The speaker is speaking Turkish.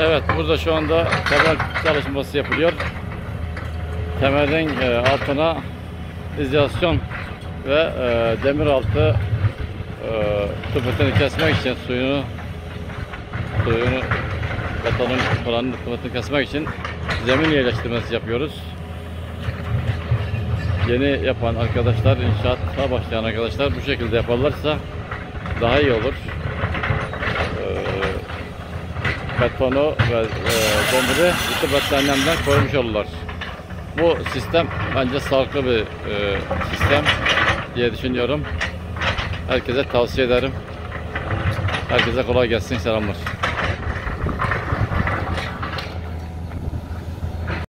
Evet, burada şu anda temel çalışması yapılıyor. Temelin altına izolasyon ve demir altı tıpırtını kesmek için suyunu betonun oranın tıpırtını kesmek için zemin yerleştirmesi yapıyoruz. Yeni yapan arkadaşlar, inşaata başlayan arkadaşlar bu şekilde yaparlarsa daha iyi olur. Betonu ve demiri rutubetli nemden korumuş olurlar. Bu sistem bence sağlıklı bir sistem diye düşünüyorum. Herkese tavsiye ederim. Herkese kolay gelsin, selamlar.